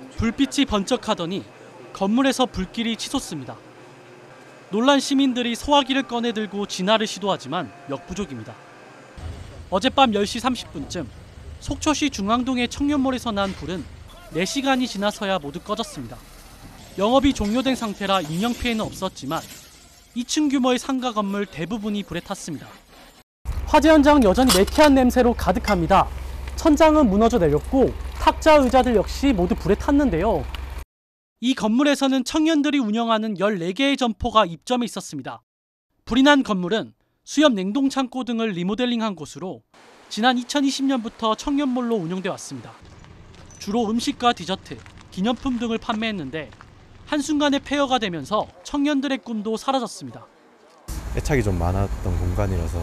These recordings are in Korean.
불빛이 번쩍하더니 건물에서 불길이 치솟습니다. 놀란 시민들이 소화기를 꺼내 들고 진화를 시도하지만 역부족입니다. 어젯밤 10시 30분쯤 속초시 중앙동의 청년몰에서 난 불은 4시간이 지나서야 모두 꺼졌습니다. 영업이 종료된 상태라 인명피해는 없었지만 2층 규모의 상가 건물 대부분이 불에 탔습니다. 화재 현장 여전히 매캐한 냄새로 가득합니다. 천장은 무너져 내렸고 탁자 의자들 역시 모두 불에 탔는데요. 이 건물에서는 청년들이 운영하는 14개의 점포가 입점해 있었습니다. 불이 난 건물은 수협 냉동창고 등을 리모델링한 곳으로 지난 2020년부터 청년몰로 운영돼 왔습니다. 주로 음식과 디저트, 기념품 등을 판매했는데 한순간에 폐허가 되면서 청년들의 꿈도 사라졌습니다. 애착이 좀 많았던 공간이라서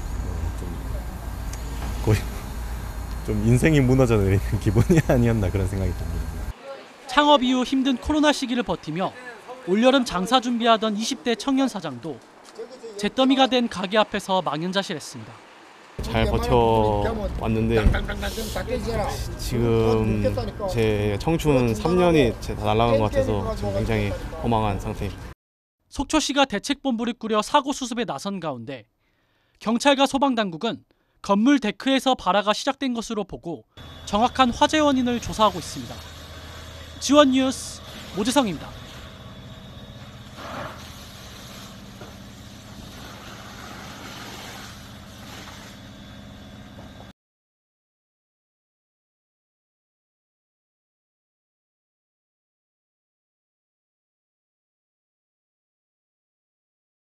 거의 좀 인생이 무너져 내리는 기분이 아니었나 그런 생각이 듭니다. 창업 이후 힘든 코로나 시기를 버티며 올여름 장사 준비하던 20대 청년 사장도 잿더미가 된 가게 앞에서 망연자실했습니다. 잘 버텨왔는데 지금 제 청춘 3년이 다 날아간 것 같아서 지금 굉장히 허망한 상태입니다. 속초시가 대책본부를 꾸려 사고 수습에 나선 가운데 경찰과 소방당국은 건물 데크에서 발화가 시작된 것으로 보고 정확한 화재 원인을 조사하고 있습니다. 지원 뉴스 모재성입니다.